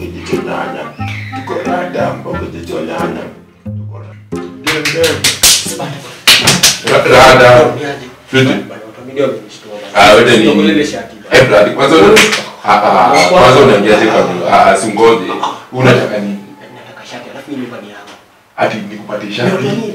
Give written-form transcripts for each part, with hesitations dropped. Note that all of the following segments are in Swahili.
jicho nyanya. Tuko rada mbogo jicho nyanya. Tuko rada. Fiti. Wewe ni brother kwanza unaingiaje kwa singoje? Unataka nini? Nataka shati alafu nyumbani yangu. Ati nikupatie shati.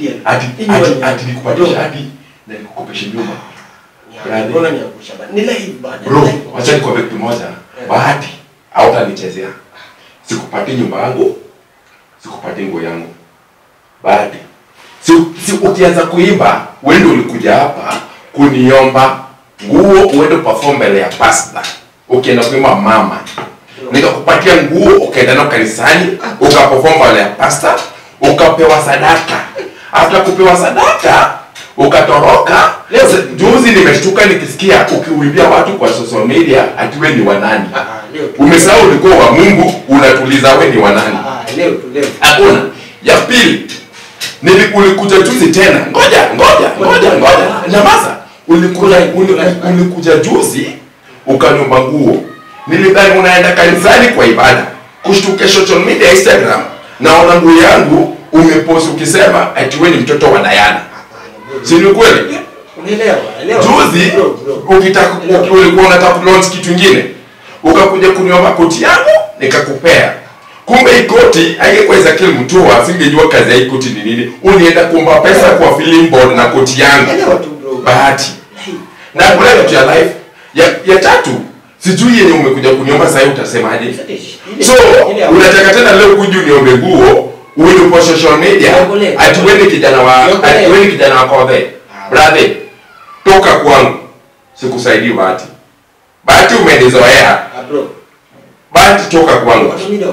Ati nikupatie shati na nikukopeshe nyumba. Mbona niangusha bana? Ni live bana. Bro, acha nikwambie kitu moja. Bahati hautanichezea. Sikupatie nyumba yangu. Sikupatie nguo yangu. Bahati. Si ukianza kuimba, wewe ndio ulikuja hapa kuniomba nguo uende perform mbele ya pastor. Ukienda kuimba mama. Nikakupatia nguo ukaenda nayo kanisani, ukaperform mbele ya pastor, ukapewa sadaka. After kupewa sadaka, ukatoroka. Leo juzi nimeshtuka nikisikia ukiuibia watu kwa social media ati wewe ni wanani. Umesahau ulikuwa wa Mungu, unatuliza wewe ni wanani. Leo. Hakuna. Ya pili, ulikuja juzi tena. Ngoja. Nyamaza. Ulikuja juzi ukaniomba nguo. Nilidhani unaenda kanisani kwa ibada. Kushtuka social media Instagram naona nguo yangu umepost ukisema ati wewe ni mtoto wa Diana. Si ni kweli? Unaelewa? Juzi ulikuwa unataka launch kitu kingine. Ukakuja kuniomba koti yangu nikakupea. Kumbe hii koti haingekuwa za kile mtu asingejua kazi ya hii koti ni nini. Unienda kuomba pesa kwa film board na koti yangu. Bahati. Na kuna kitu ya life ya tatu. Sijui yenye umekuja kuniomba sasa utasemaje? So, unataka tena leo kuja uniombe nguo, uende kwa social media, ati wewe kijana wa Kodhe. Brother, toka kwangu. Sikusaidii Bahati. Bahati umenizoea. Bahati toka kwangu.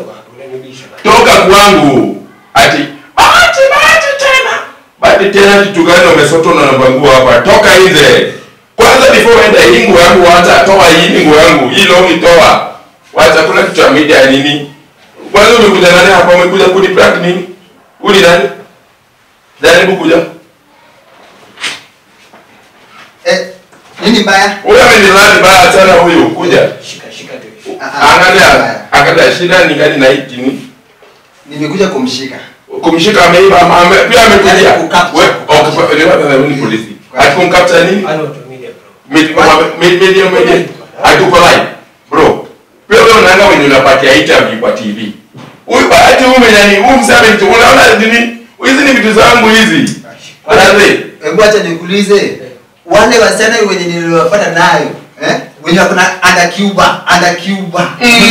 Toka kwangu. Ati Bahati tena. Bahati tena kitu gani umesoto na namba nguo hapa? Toka nje. Kwanza before enda hii nguo yangu wacha toa hii nguo yangu. Hii leo nitoa. Wacha kuna kitu ya media nini? Kwanza umekuja nani hapa? Umekuja kuniprank nini? Uli nani? Jaribu kuja. Nini mbaya? Wewe ni nani mbaya sana huyu? Kuja. Shika tu. Angalia shida ni gani na hiki ni? Nimekuja kumshika. Kumshika ameiba pia amekuja. Wewe ni polisi. Atikumkapta nini? Media. Atukolai. Bro. Pia wewe unaanga wenye unapatia interview kwa TV. Huyu Bahati huyu mwenye huyu msame mtu unaona nini? Hizi ni vitu zangu hizi. Hebu acha nikuulize. Wale wasichana wenye niliwapata nayo, wenye kuna under Cuba. Under Cuba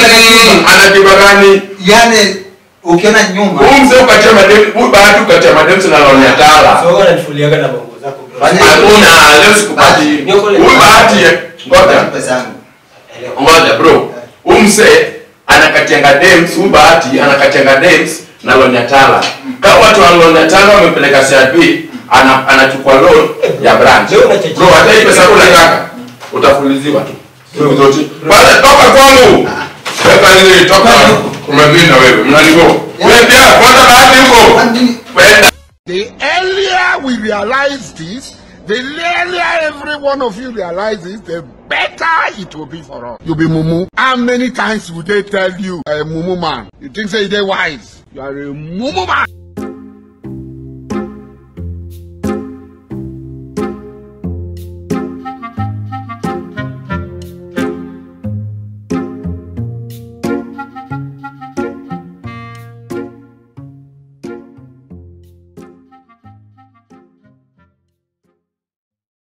gani? Yaani ukiona nyuma. Huyu mzee ukatia madem, huyu Bahati ukatia madem tunalonia tala. So wananifuliaga na bongo zako bro. Hakuna, leo sikupati. Huyu Bahati ngoja pesa yangu. Ngoja bro. Huyu mzee anakatianga dems, huyu Bahati anakatianga dems na lonia tala. Kama watu wa lonia tala wamepeleka CRB, anachukua loan ya branch. Bro, hata hii pesa unataka utafuliziwa tu. Siku zote. Bwana toka kwangu. Toka nini toka? Umemina wewe. Mnanigo. Wewe pia kwanza Bahati huko. The earlier we realize this, the earlier every one of you realizes, the better it will be for us. You be mumu. How many times would they tell you, a mumu man? You think say they wise? You are a mumu man.